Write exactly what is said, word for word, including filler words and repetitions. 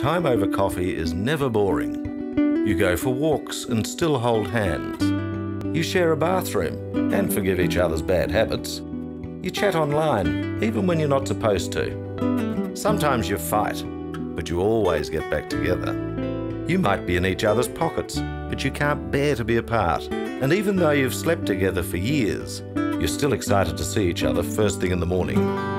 time over coffee is never boring. You go for walks and still hold hands. You share a bathroom and forgive each other's bad habits. You chat online, even when you're not supposed to. Sometimes you fight, but you always get back together. You might be in each other's pockets, but you can't bear to be apart. And even though you've slept together for years, you're still excited to see each other first thing in the morning.